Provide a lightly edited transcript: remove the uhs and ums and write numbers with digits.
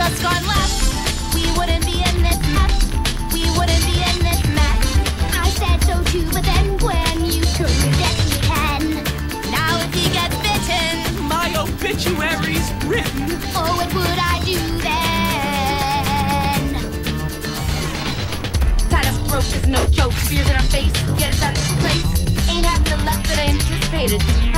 just gone left, we wouldn't be in this mess. We wouldn't be in this mess. I said so too, but then when you took your destiny pen. Now if he gets bitten, my obituary's written. Oh, what would I do then? Titus Roach is no joke. Spears in our face, get us out of this place. Ain't having the luck that I anticipated.